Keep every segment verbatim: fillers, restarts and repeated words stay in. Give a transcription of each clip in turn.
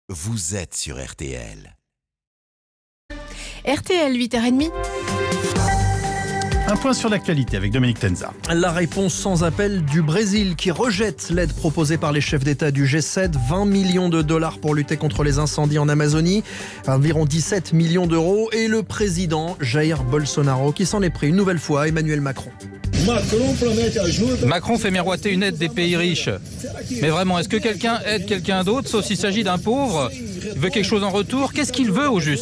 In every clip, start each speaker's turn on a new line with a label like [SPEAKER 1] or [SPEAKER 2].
[SPEAKER 1] vous êtes sur R T L.
[SPEAKER 2] R T L, huit heures trente.
[SPEAKER 3] Un point sur l'actualité avec Dominique Tenza.
[SPEAKER 4] La réponse sans appel du Brésil qui rejette l'aide proposée par les chefs d'État du G sept. vingt millions de dollars pour lutter contre les incendies en Amazonie, environ dix-sept millions d'euros. Et le président Jair Bolsonaro qui s'en est pris une nouvelle fois à Emmanuel Macron.
[SPEAKER 5] Macron fait miroiter une aide des pays riches. Mais vraiment, est-ce que quelqu'un aide quelqu'un d'autre, sauf s'il s'agit d'un pauvre ? Il veut quelque chose en retour ? Qu'est-ce qu'il veut au juste ?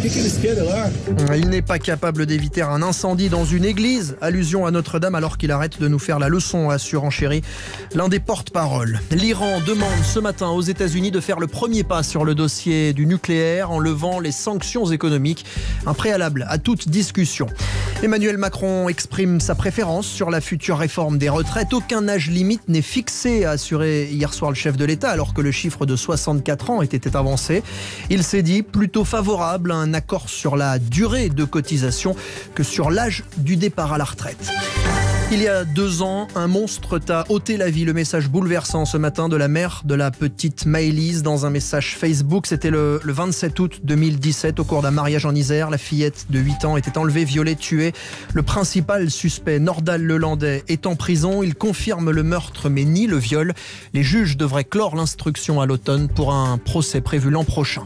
[SPEAKER 4] Il n'est pas capable d'éviter un incendie dans une église. Allusion à Notre-Dame alors qu'il arrête de nous faire la leçon, a surenchéri l'un des porte-paroles. L'Iran demande ce matin aux États-Unis de faire le premier pas sur le dossier du nucléaire en levant les sanctions économiques, un préalable à toute discussion. Emmanuel Macron exprime sa préférence sur la future réforme des retraites. Aucun âge limite n'est fixé, a assuré hier soir le chef de l'État, alors que le chiffre de soixante-quatre ans était avancé. Il s'est dit plutôt favorable à un accord sur la durée de cotisation que sur l'âge du départ à la retraite. Il y a deux ans, un monstre t'a ôté la vie. Le message bouleversant ce matin de la mère de la petite Maëlys dans un message Facebook. C'était le, le vingt-sept août deux mille dix-sept, au cours d'un mariage en Isère. La fillette de huit ans était enlevée, violée, tuée. Le principal suspect, Nordal Lelandais, est en prison. Il confirme le meurtre mais nie le viol. Les juges devraient clore l'instruction à l'automne pour un procès prévu l'an prochain.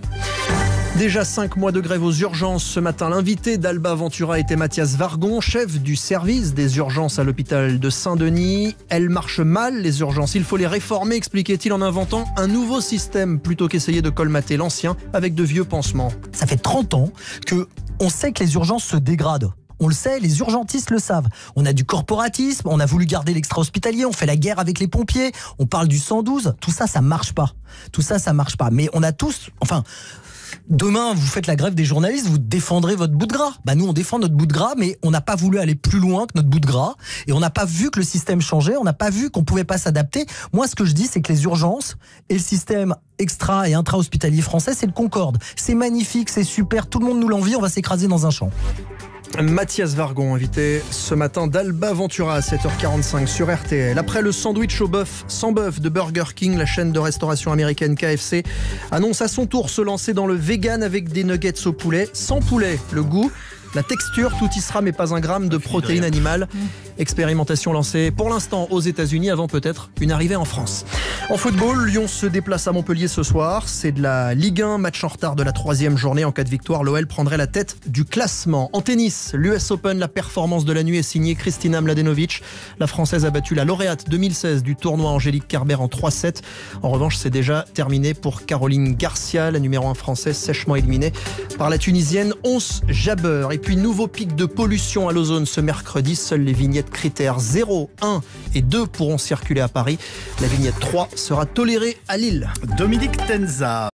[SPEAKER 4] Déjà cinq mois de grève aux urgences ce matin. L'invité d'Alba Ventura était Mathias Vargon, chef du service des urgences à l'hôpital de Saint-Denis. Elles marchent mal, les urgences. Il faut les réformer, expliquait-il en inventant un nouveau système plutôt qu'essayer de colmater l'ancien avec de vieux pansements.
[SPEAKER 6] Ça fait trente ans qu'on sait que les urgences se dégradent. On le sait, les urgentistes le savent. On a du corporatisme, on a voulu garder l'extra-hospitalier, on fait la guerre avec les pompiers, on parle du cent douze. Tout ça, ça marche pas. Tout ça, ça marche pas. Mais on a tous... Enfin... Demain, vous faites la grève des journalistes, vous défendrez votre bout de gras. Bah nous, on défend notre bout de gras, mais on n'a pas voulu aller plus loin que notre bout de gras. Et on n'a pas vu que le système changeait, on n'a pas vu qu'on pouvait pas s'adapter. Moi, ce que je dis, c'est que les urgences et le système extra- et intra-hospitalier français, c'est le Concorde. C'est magnifique, c'est super, tout le monde nous l'envie, on va s'écraser dans un champ.
[SPEAKER 4] Mathias Vargon, invité ce matin d'Alba Ventura à sept heures quarante-cinq sur R T L. Après le sandwich au bœuf sans bœuf de Burger King, la chaîne de restauration américaine K F C annonce à son tour se lancer dans le vegan avec des nuggets au poulet. Sans poulet, le goût, la texture, tout y sera mais pas un gramme de protéines animales. Expérimentation lancée pour l'instant aux États-Unis avant peut-être une arrivée en France. En football, Lyon se déplace à Montpellier ce soir. C'est de la Ligue un, match en retard de la troisième journée. En cas de victoire, l'O L prendrait la tête du classement. En tennis, l'U S Open, la performance de la nuit est signée Kristina Mladenovic. La Française a battu la lauréate deux mille seize du tournoi Angélique Kerber en trois sept. En revanche, c'est déjà terminé pour Caroline Garcia, la numéro un française sèchement éliminée par la Tunisienne Ons Jabeur. Et puis, nouveau pic de pollution à l'ozone ce mercredi. Seules les vignettes critères zéro, un et deux pourront circuler à Paris. La vignette trois sera tolérée à Lille.
[SPEAKER 3] Dominique Tenza.